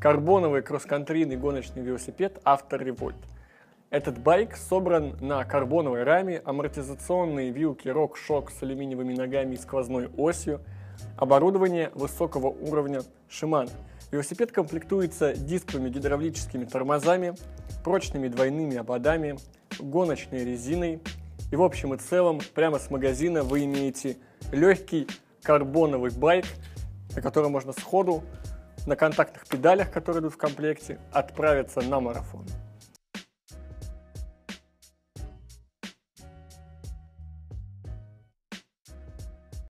карбоновый кросс-контрийный гоночный велосипед Авторевольт. Этот байк собран на карбоновой раме, амортизационные вилки RockShox с алюминиевыми ногами и сквозной осью, оборудование высокого уровня Shimano. Велосипед комплектуется дисковыми гидравлическими тормозами, прочными двойными ободами, гоночной резиной. И в общем и целом, прямо с магазина вы имеете легкий карбоновый байк, на котором можно сходу на контактных педалях, которые идут в комплекте, отправиться на марафон.